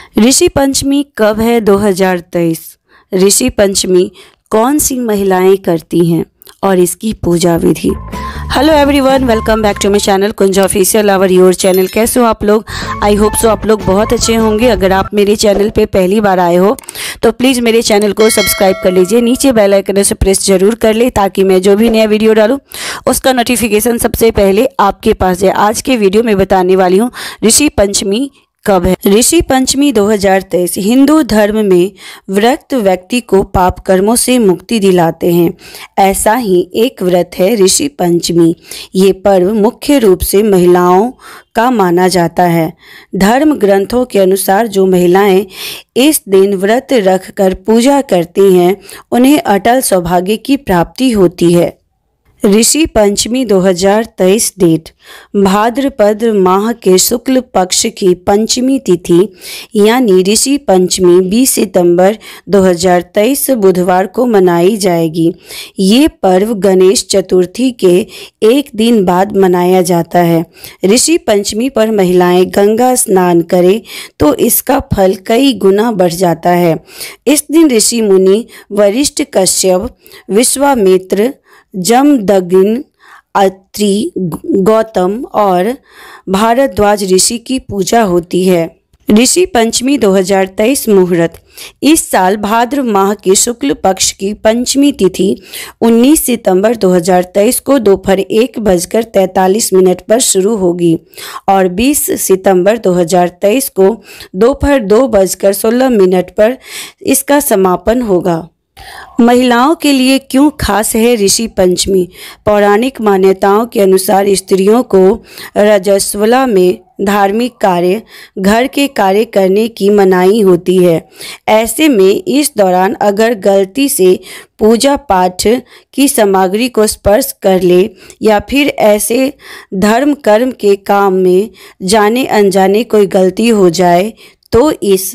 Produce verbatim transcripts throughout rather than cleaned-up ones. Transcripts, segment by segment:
ऋषि पंचमी कब है दो हज़ार तेईस? ऋषि पंचमी कौन सी महिलाएं करती हैं और इसकी पूजा विधि। Hello everyone, welcome back to my channel Kunj official our your channel. कैसे हो आप लोग? आई होप सो आप लोग बहुत अच्छे होंगे। अगर आप मेरे चैनल पे पहली बार आए हो तो प्लीज़ मेरे चैनल को सब्सक्राइब कर लीजिए। नीचे बेल आइकन से प्रेस जरूर कर ले ताकि मैं जो भी नया वीडियो डालूँ उसका नोटिफिकेशन सबसे पहले आपके पास जाए। आज के वीडियो में बताने वाली हूँ ऋषि पंचमी कब है। ऋषि पंचमी दो हज़ार तेईस हिंदू धर्म में व्रत व्यक्ति को पाप कर्मों से मुक्ति दिलाते हैं। ऐसा ही एक व्रत है ऋषि पंचमी। ये पर्व मुख्य रूप से महिलाओं का माना जाता है। धर्म ग्रंथों के अनुसार जो महिलाएं इस दिन व्रत रखकर पूजा करती हैं उन्हें अटल सौभाग्य की प्राप्ति होती है। ऋषि पंचमी दो हज़ार तेईस डेट भाद्रपद माह के शुक्ल पक्ष की पंचमी तिथि यानी ऋषि पंचमी बीस सितंबर दो हज़ार तेईस बुधवार को मनाई जाएगी। ये पर्व गणेश चतुर्थी के एक दिन बाद मनाया जाता है। ऋषि पंचमी पर महिलाएं गंगा स्नान करें तो इसका फल कई गुना बढ़ जाता है। इस दिन ऋषि मुनि वशिष्ठ, कश्यप, विश्वामित्र, जमदग्नि, अत्रि, गौतम और भारद्वाज ऋषि की पूजा होती है। ऋषि पंचमी दो हज़ार तेईस मुहूर्त इस साल भाद्र माह के शुक्ल पक्ष की पंचमी तिथि उन्नीस सितंबर दो हज़ार तेईस को दोपहर एक बजकर तैंतालीस मिनट पर शुरू होगी और बीस सितंबर दो हज़ार तेईस को दोपहर दो बजकर सोलह मिनट पर इसका समापन होगा। महिलाओं के लिए क्यों खास है ऋषि पंचमी? पौराणिक मान्यताओं के अनुसार स्त्रियों को रजस्वला में धार्मिक कार्य, घर के कार्य करने की मनाही होती है। ऐसे में इस दौरान अगर गलती से पूजा पाठ की सामग्री को स्पर्श कर ले या फिर ऐसे धर्म कर्म के काम में जाने अनजाने कोई गलती हो जाए तो इस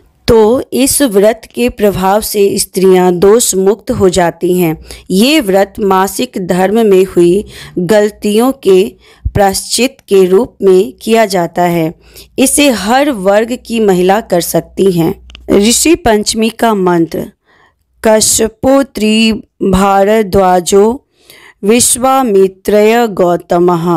तो इस व्रत के प्रभाव से स्त्रियां दोष मुक्त हो जाती हैं। ये व्रत मासिक धर्म में हुई गलतियों के प्रायश्चित के रूप में किया जाता है। इसे हर वर्ग की महिला कर सकती हैं। ऋषि पंचमी का मंत्र कश्यपो त्रि भारद्वाजो विश्वामित्रय गौतमः।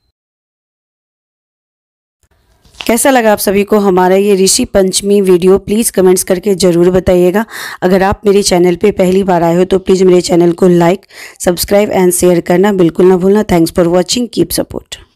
कैसा लगा आप सभी को हमारा ये Rishi Panchami video? Please comments करके ज़रूर बताइएगा। अगर आप मेरे चैनल पे पहली बार आए हो तो प्लीज़ मेरे चैनल को लाइक, सब्सक्राइब एंड शेयर करना बिल्कुल ना भूलना। Thanks for watching, keep support.